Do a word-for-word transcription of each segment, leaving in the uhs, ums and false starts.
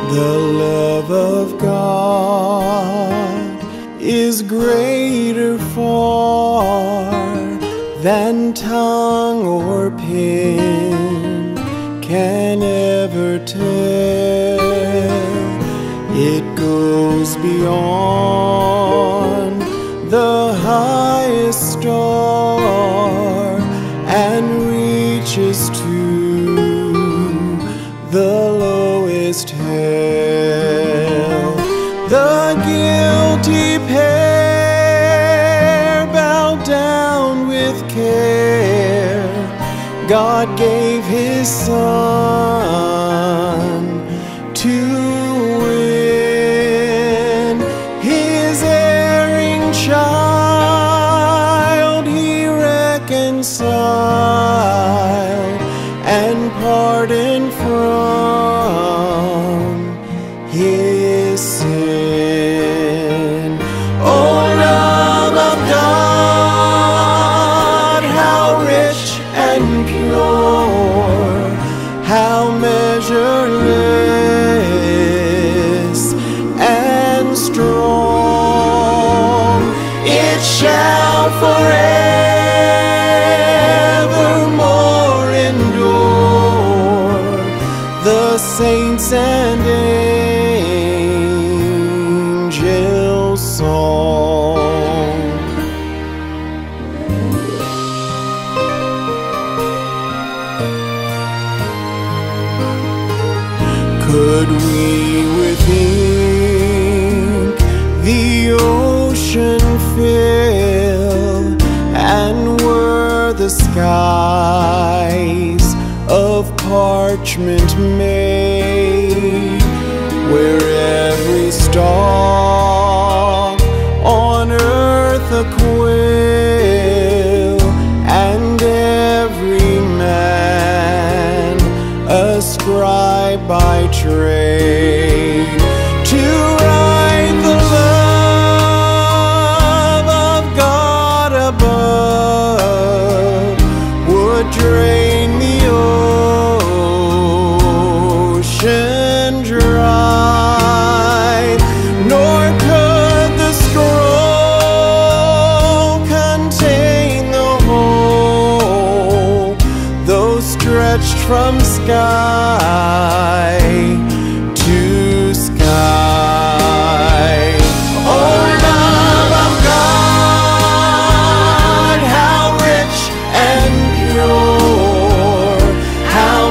The love of God is greater far than tongue or pen can ever tell. It goes beyond the highest star and reaches to the lowest hell. The guilty pair bowed down with care. God gave His Son to win His erring child. He reconciled and pardoned from His sin. Oh, love of God, how rich and pure, how measureless and strong. It shall forevermore endure. The saints and angels' song. Could we with ink the ocean fill, and were the skies of parchment made, where every stalk on earth a quill, and every man a scribe by trade, to write the love of God above would drain the ocean dry, nor could the scroll contain the whole, though stretched from sky to sky. Oh, love of God, how rich and pure, how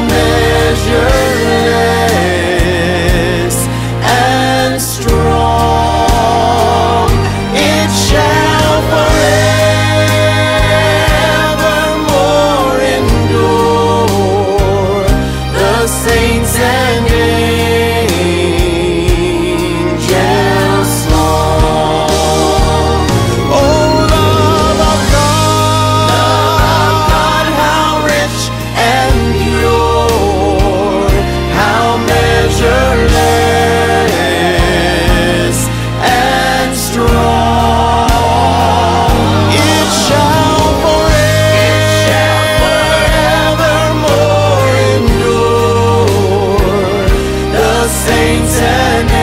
measureless and strong. It shall forevermore endure. The saints and angels' song. Oh, love of God, how rich and pure, how measureless and strong. It shall forevermore endure. The saints and